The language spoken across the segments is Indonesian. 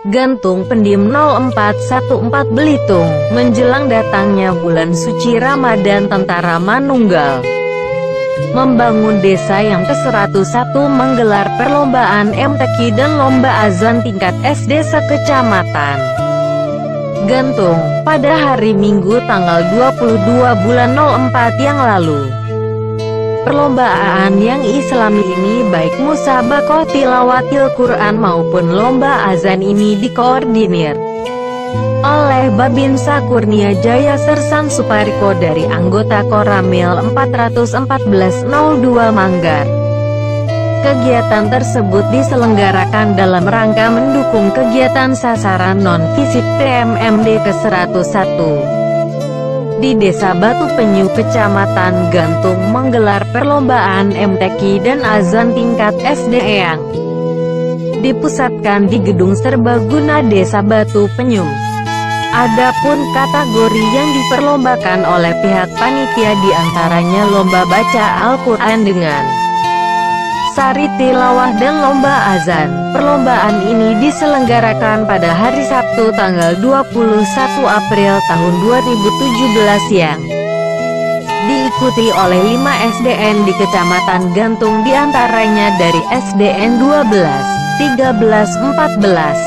Gantung Pendim 0414 Belitung, menjelang datangnya bulan suci Ramadan, Tentara Manunggal Membangun Desa yang ke-101 menggelar perlombaan MTQ dan lomba azan tingkat SD sekecamatan Gantung, pada hari Minggu tanggal 22 bulan 04 yang lalu. Perlombaan yang islami ini baik musabaqah tilawatil Quran maupun lomba azan ini dikoordinir oleh Babinsa Kurnia Jaya Sersan Supariko dari anggota Koramil 41402 Manggar. Kegiatan tersebut diselenggarakan dalam rangka mendukung kegiatan sasaran non-fisik PMMD ke-101. Di Desa Batu Penyu, Kecamatan Gantung menggelar perlombaan MTQ dan azan tingkat SD yang dipusatkan di Gedung Serbaguna Desa Batu Penyu. Adapun kategori yang diperlombakan oleh pihak panitia diantaranya lomba baca Al-Quran dengan sari tilawah dan lomba azan. Perlombaan ini diselenggarakan pada hari Sabtu tanggal 21 April tahun 2017 yang diikuti oleh 5 SDN di Kecamatan Gantung, diantaranya dari SDN 12, 13, 14,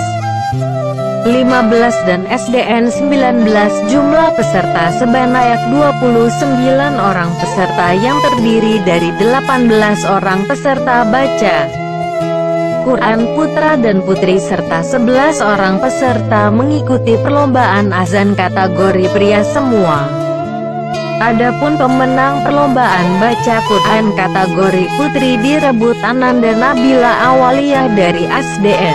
15 dan SDN 19. Jumlah peserta sebanyak 29 orang peserta yang terdiri dari 18 orang peserta baca Quran putra dan putri serta 11 orang peserta mengikuti perlombaan azan kategori pria semua. Adapun pemenang perlombaan baca Quran kategori putri direbut Ananda Nabila Awaliyah dari SDN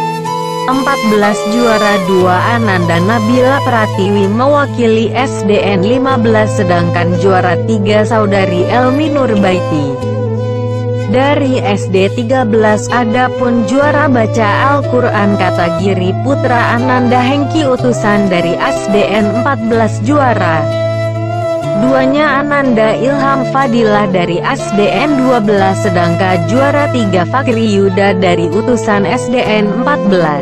14, juara 2 Ananda Nabila Pratiwi mewakili SDN 15, sedangkan juara 3 saudari Elmi Nurbaiti dari SD 13. Adapun juara baca Al-Quran kategori putra Ananda Hengki utusan dari SDN 14, juara 2-nya Ananda Ilham Fadilah dari SDN 12, sedangkan juara 3 Fakri Yuda dari utusan SDN 14.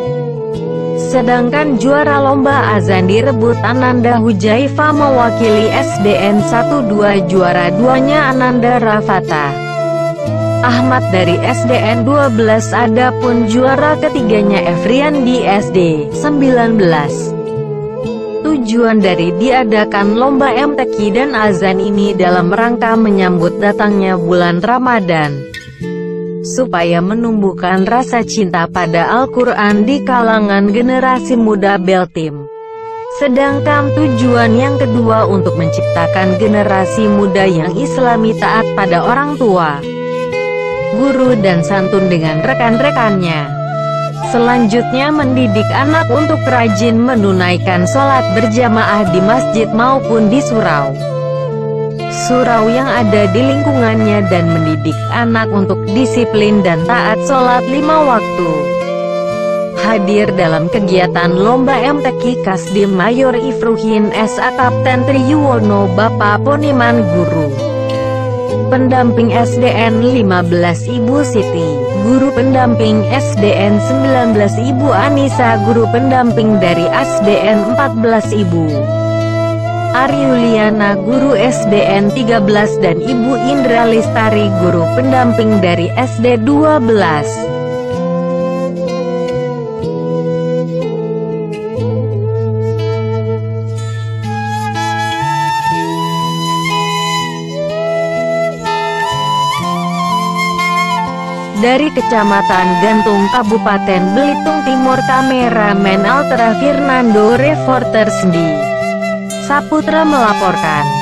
Sedangkan juara lomba azan direbut Ananda Hujaifa mewakili SDN 12, juara 2-nya Ananda Rafata Ahmad dari SDN 12. Adapun juara ketiganya Efrian di SD 19. Tujuan dari diadakan lomba MTQ dan azan ini dalam rangka menyambut datangnya bulan Ramadan, supaya menumbuhkan rasa cinta pada Al-Quran di kalangan generasi muda Beltim. Sedangkan tujuan yang kedua untuk menciptakan generasi muda yang islami taat pada orang tua, guru dan santun dengan rekan-rekannya. Selanjutnya mendidik anak untuk rajin menunaikan sholat berjamaah di masjid maupun di surau yang ada di lingkungannya, dan mendidik anak untuk disiplin dan taat sholat 5 waktu. Hadir dalam kegiatan lomba MTQ Kasdim Mayor Ifruhin S.A. Kapten Triyuwono Bapak Poniman Guru Pendamping SDN 15 Ibu Siti, Guru Pendamping SDN 19 Ibu Anissa, Guru Pendamping dari SDN 14 Ibu Ariuliana, Guru SDN 13, dan Ibu Indra Listari, Guru Pendamping dari SD 12. Dari Kecamatan Gantung, Kabupaten Belitung Timur, kameramen Altra Fernando, reporter Sendi Saputra melaporkan.